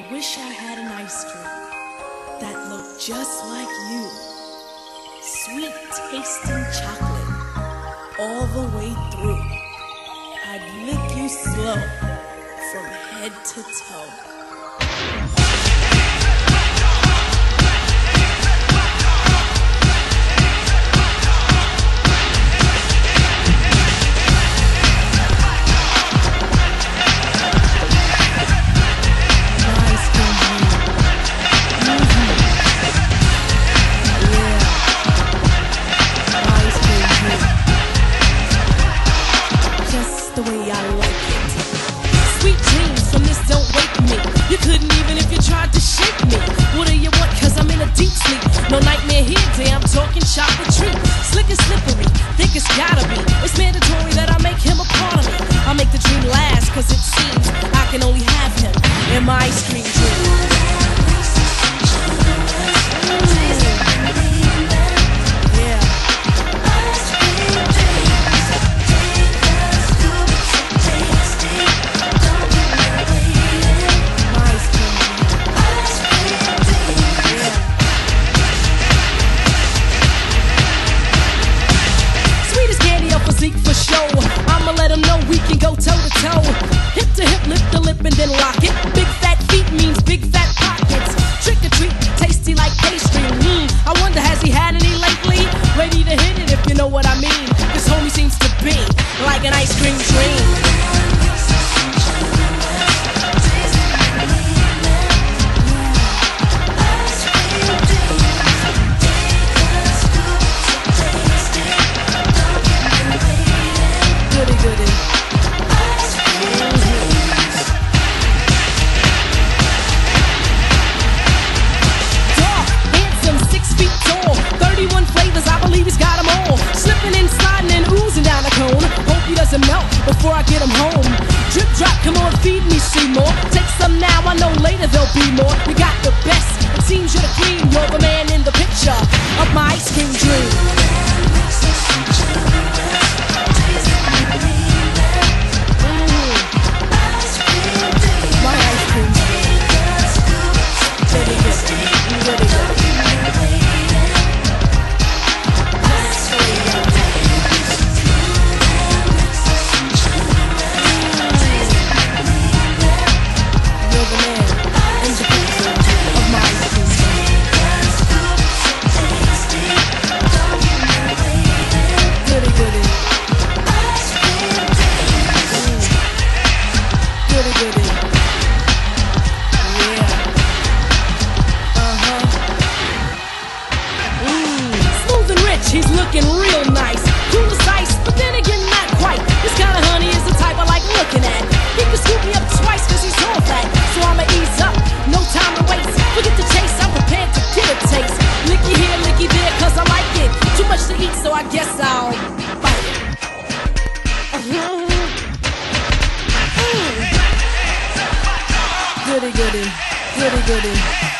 wish I had an ice cream that looked just like you. Sweet tasting chocolate all the way through. I'd lick you slow from head to toe. The way I like it. Sweet dreams from this don't wake me. You couldn't even if you tried to shake me. What do you want? Cause I'm in a deep sleep. No nightmare here, damn, talking chocolate treat. Slick and slippery, think it's gotta be. It's mandatory that I make him a part of me. I'll make the dream last, cause it seems I can only have him in my ice cream dream. For show, I'ma let them know we can go toe to toe. Hip to hip, lip to lip, and then lock it. Big fat feet means big fat pockets. Trick or treat, tasty like pastry. I wonder, has he had any lately? Ready to hit it if you know what I mean. This homie seems to be like an ice cream dream. Melt before I get them home. Drip drop, come on, feed me, Seymour. Take some now, I know later there'll be more. We got the best, it seems you're the queen. You're the man in the picture of my ice cream dream. He's looking real nice, cool as ice, but then again not quite. This kind of honey is the type I like looking at. He can scoop me up twice cause he's all fat. So I'ma ease up, no time to waste. Forget the chase, I'm prepared to get a taste. Licky here, licky there, cause I like it. Too much to eat, so I guess I'll bite it. Goody, goody, goody, goody.